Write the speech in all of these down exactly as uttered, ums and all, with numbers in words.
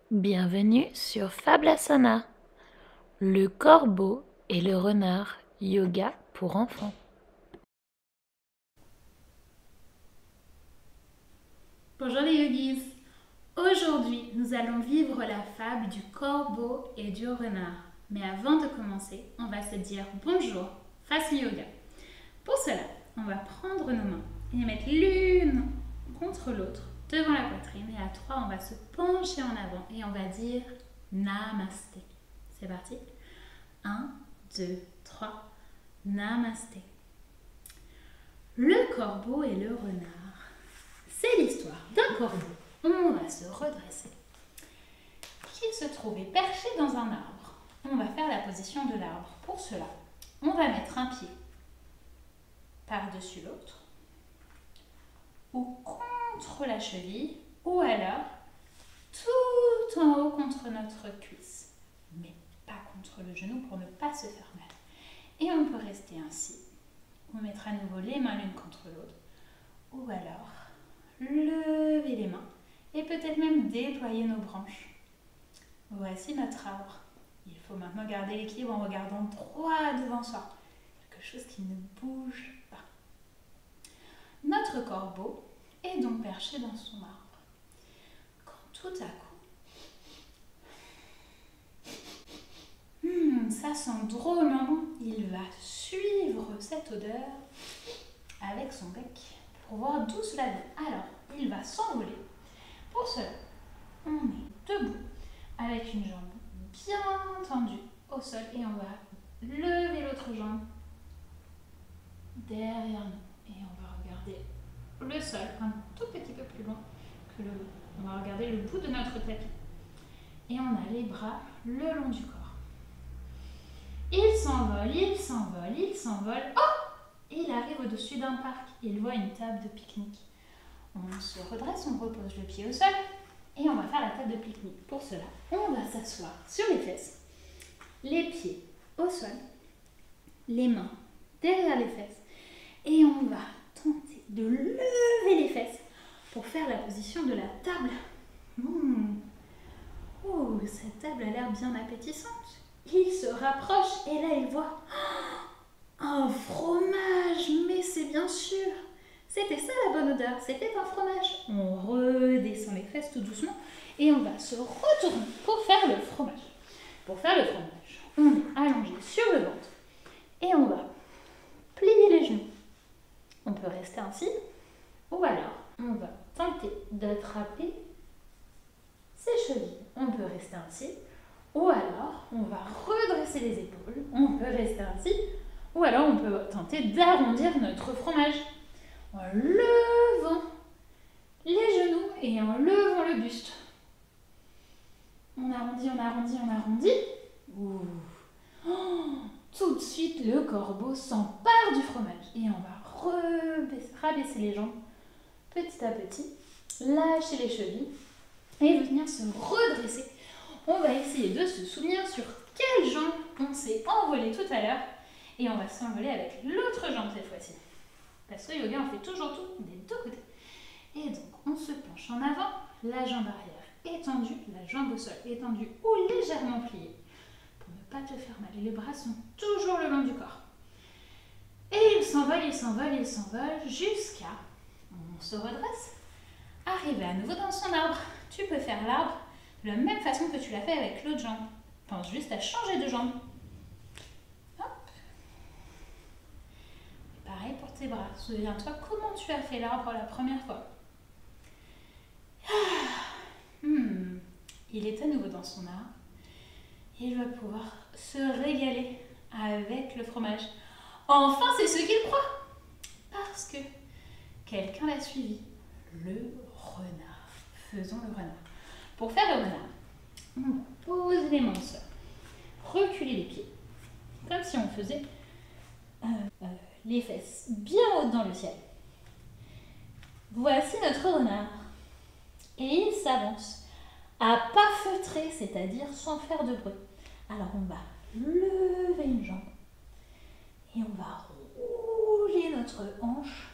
Bienvenue sur Fablasana, le corbeau et le renard, yoga pour enfants. Bonjour les yogis. Aujourd'hui, nous allons vivre la fable du corbeau et du renard. Mais avant de commencer, on va se dire bonjour façon yoga. Pour cela, on va prendre nos mains et les mettre l'une contre l'autre devant la poitrine. Et à trois, on va se pencher en avant et on va dire Namasté. C'est parti. un, deux, trois. Namasté. Le corbeau et le renard. C'est l'histoire d'un corbeau. On va se redresser. Qui se trouvait perché dans un arbre. On va faire la position de l'arbre. Pour cela, on va mettre un pied par-dessus l'autre, ou contre la cheville, ou alors tout en haut contre notre cuisse, mais pas contre le genou pour ne pas se faire mal. Et on peut rester ainsi, ou mettre à nouveau les mains l'une contre l'autre, ou alors lever les mains et peut-être même déployer nos branches. Voici notre arbre. Il faut maintenant garder l'équilibre en regardant droit devant soi, quelque chose qui ne bouge pas. Notre corbeau est donc perché dans son arbre. Quand tout à coup, hmm, ça sent drôlement bon, il va suivre cette odeur avec son bec pour voir d'où cela vient. Alors, il va s'envoler. Pour cela, on est debout avec une jambe bien tendue au sol et on va lever l'autre jambe derrière nous et on va regarder le sol un tout petit peu plus loin que le haut. On va regarder le bout de notre tapis et on a les bras le long du corps. Il s'envole, il s'envole, il s'envole. Oh! Il arrive au-dessus d'un parc. Il voit une table de pique-nique. On se redresse, on repose le pied au sol et on va faire la table de pique-nique. Pour cela, on va s'asseoir sur les fesses, les pieds au sol, les mains derrière les fesses et on va tenter de lever les fesses pour faire la position de la table. Mmh. Oh, cette table a l'air bien appétissante. Il se rapproche et là il voit oh, un fromage, mais c'est bien sûr. C'était ça la bonne odeur, c'était un fromage. On redescend les fesses tout doucement et on va se retourner pour faire le fromage. Pour faire le fromage, on est allongé sur le ventre et on va plier les genoux. On peut rester ainsi ou alors on va tenter d'attraper ses chevilles. On peut rester ainsi ou alors on va redresser les épaules. On peut rester ainsi ou alors on peut tenter d'arrondir notre fromage en levant les genoux et en levant le buste. On arrondit, on arrondit, on arrondit. Ouh. Oh, tout de suite, le corbeau s'empare du fromage et on va rabaisser les jambes petit à petit, lâcher les chevilles et venir se redresser. On va essayer de se souvenir sur quelle jambe on s'est envolé tout à l'heure et on va s'envoler avec l'autre jambe cette fois-ci. Parce que yoga, on fait toujours tout des deux côtés. Et donc, on se penche en avant, la jambe arrière étendue, la jambe au sol étendue ou légèrement pliée pour ne pas te faire mal. Et les bras sont toujours le long du corps. Et il s'envole, il s'envole, il s'envole jusqu'à, on se redresse, arriver à nouveau dans son arbre. Tu peux faire l'arbre de la même façon que tu l'as fait avec l'autre jambe. Pense juste à changer de jambe. Hop. Et pareil pour tes bras. Souviens-toi comment tu as fait l'arbre la première fois. Ah. Hmm. Il est à nouveau dans son arbre. Il va pouvoir se régaler avec le fromage. Enfin, c'est ce qu'il croit. Parce que quelqu'un l'a suivi. Le renard. Faisons le renard. Pour faire le renard, on pose les mains au sol. Reculer les pieds. Comme si on faisait euh, euh, les fesses bien hautes dans le ciel. Voici notre renard. Et il s'avance à pas feutrer, c'est-à-dire sans faire de bruit. Alors on va lever une jambe et on va rouler notre hanche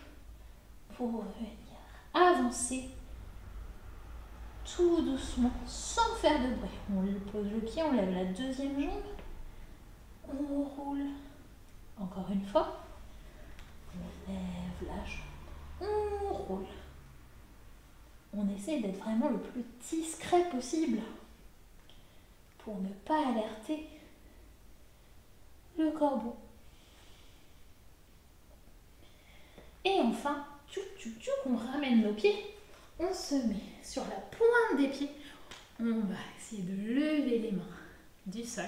pour venir avancer tout doucement, sans faire de bruit. On pose le pied, on lève la deuxième jambe. On roule. Encore une fois. On lève la jambe. On roule. On essaie d'être vraiment le plus discret possible pour ne pas alerter le corbeau. Et enfin, tchou, tchou, tchou, on ramène nos pieds. On se met sur la pointe des pieds. On va essayer de lever les mains du sol.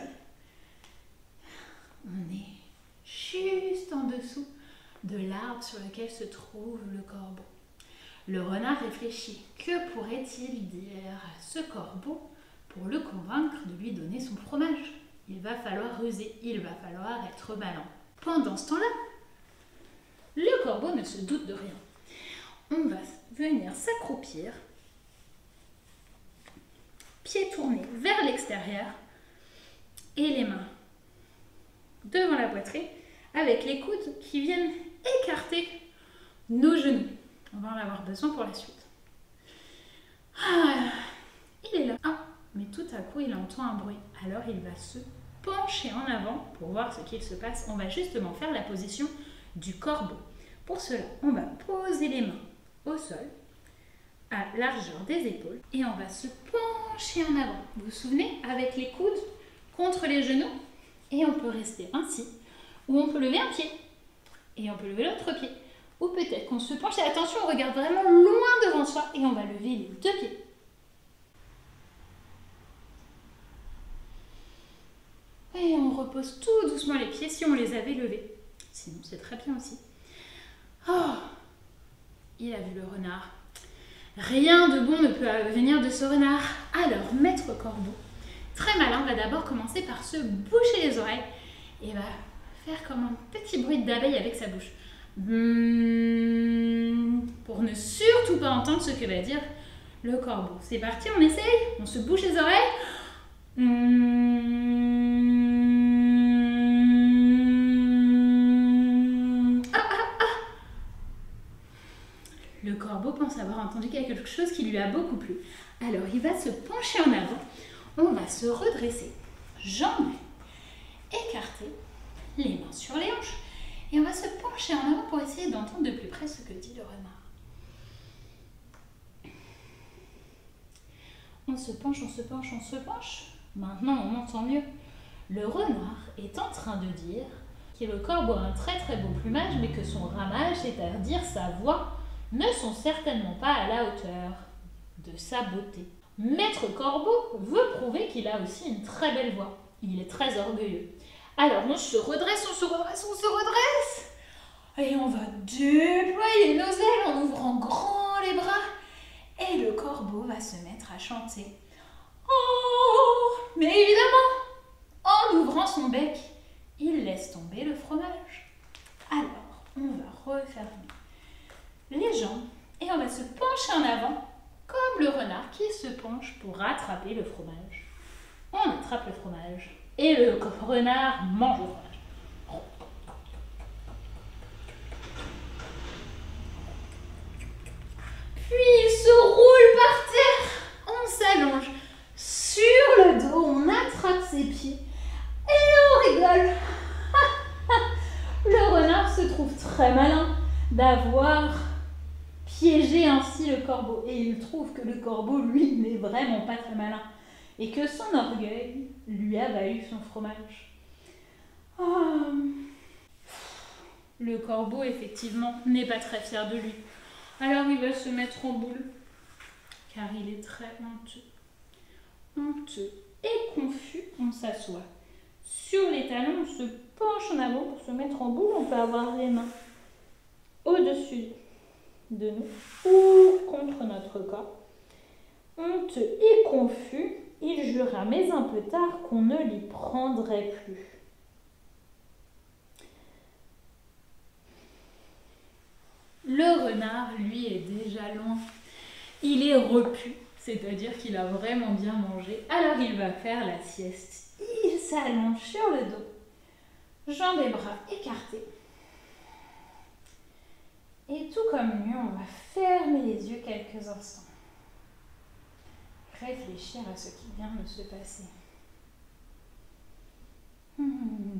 On est juste en dessous de l'arbre sur lequel se trouve le corbeau. Le renard réfléchit. Que pourrait-il dire à ce corbeau pour le convaincre de lui donner son fromage? Il va falloir ruser, il va falloir être malin. Pendant ce temps-là, le corbeau ne se doute de rien. On va venir s'accroupir, pieds tournés vers l'extérieur et les mains devant la poitrine avec les coudes qui viennent écarter nos genoux. On va en avoir besoin pour la suite. Ah, il est là. Ah, mais tout à coup, il entend un bruit. Alors, il va se pencher en avant pour voir ce qu'il se passe. On va justement faire la position du corbeau. Pour cela, on va poser les mains au sol, à largeur des épaules, et on va se pencher en avant. Vous vous souvenez, avec les coudes contre les genoux, et on peut rester ainsi, ou on peut lever un pied, et on peut lever l'autre pied. Ou peut-être qu'on se penche, et attention, on regarde vraiment loin devant soi, et on va lever les deux pieds. Et on repose tout doucement les pieds si on les avait levés. Sinon, c'est très bien aussi. Oh, il a vu le renard. Rien de bon ne peut venir de ce renard. Alors, maître corbeau, très malin, va d'abord commencer par se boucher les oreilles et va faire comme un petit bruit d'abeille avec sa bouche. Mmh, pour ne surtout pas entendre ce que va dire le corbeau. C'est parti, on essaye. On se bouche les oreilles. Mmh. Ah, ah, ah. Le corbeau pense avoir entendu quelque chose qui lui a beaucoup plu. Alors, il va se pencher en avant. On va se redresser, jambes écartées, les mains sur les hanches. Et on va se pencher en avant pour essayer d'entendre de plus près ce que dit le renard. On se penche, on se penche, on se penche. Maintenant, on entend mieux. Le renard est en train de dire que le corbeau a un très très beau plumage, mais que son ramage, c'est-à-dire sa voix, ne sont certainement pas à la hauteur de sa beauté. Maître Corbeau veut prouver qu'il a aussi une très belle voix. Il est très orgueilleux. Alors on se redresse, on se redresse, on se redresse. Et on va déployer nos ailes en ouvrant grand les bras. Et le corbeau va se mettre à chanter. Oh, mais évidemment, en ouvrant son bec, il laisse tomber le fromage. Alors, on va refermer les jambes et on va se pencher en avant comme le renard qui se penche pour rattraper le fromage. On attrape le fromage et le renard mange le fromage. Puis il se roule par terre. On s'allonge sur le dos, on attrape ses pieds et on rigole. Le renard se trouve très malin d'avoir piégé ainsi le corbeau. Et il trouve que le corbeau, lui, n'est vraiment pas très malin. Et que son orgueil lui a valu son fromage. Oh. Le corbeau, effectivement, n'est pas très fier de lui. Alors il va se mettre en boule, car il est très honteux. Honteux et confus, on s'assoit sur les talons, on se penche en avant pour se mettre en boule. On peut avoir les mains au-dessus de nous ou contre notre corps. Honteux et confus, il jura, mais un peu tard, qu'on ne l'y prendrait plus. Le renard, lui, est déjà loin. Il est repu, c'est-à-dire qu'il a vraiment bien mangé. Alors il va faire la sieste. Il s'allonge sur le dos, jambes et bras écartés. Et tout comme lui, on va fermer les yeux quelques instants. réfléchir à ce qui vient de se passer. Hmm.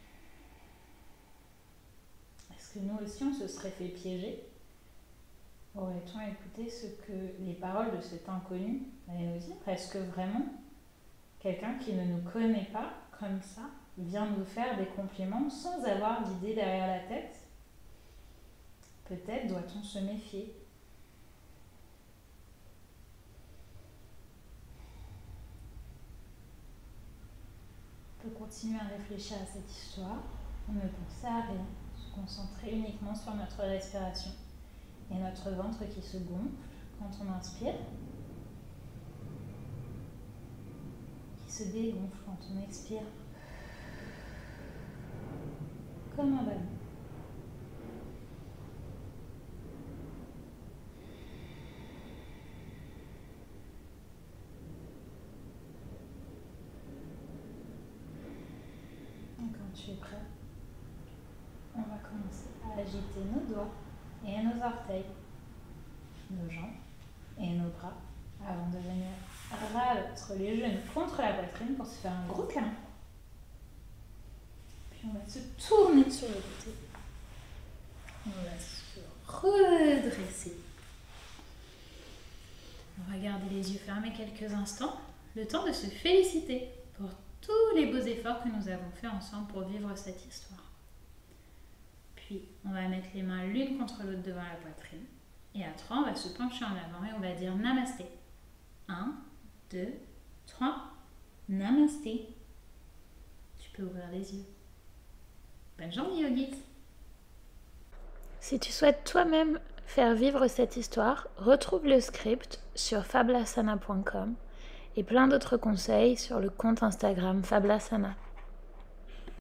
Est-ce que nous aussi on se serait fait piéger? Aurait-on écouté ce que les paroles de cet inconnu allaient nous dire? Est-ce que vraiment quelqu'un qui ne nous connaît pas comme ça vient nous faire des compliments sans avoir d'idée derrière la tête? Peut-être doit-on se méfier. On peut continuer à réfléchir à cette histoire, ne penser à rien, se concentrer uniquement sur notre respiration et notre ventre qui se gonfle quand on inspire, qui se dégonfle quand on expire, comme un ballon. Et quand tu es prêt, on va commencer à agiter nos doigts et nos orteils, nos jambes et nos bras avant de venir rallonger les genoux contre la poitrine pour se faire un gros câlin. Puis on va se tourner sur le côté. On va se redresser. On va garder les yeux fermés quelques instants, le temps de se féliciter pour tous les beaux efforts que nous avons faits ensemble pour vivre cette histoire. Puis, on va mettre les mains l'une contre l'autre devant la poitrine. Et à trois, on va se pencher en avant et on va dire Namasté. Un, deux, trois. Namasté. Tu peux ouvrir les yeux. Bonne journée, yogis. Si tu souhaites toi-même faire vivre cette histoire, retrouve le script sur fablasana point com et plein d'autres conseils sur le compte Instagram Fablasana.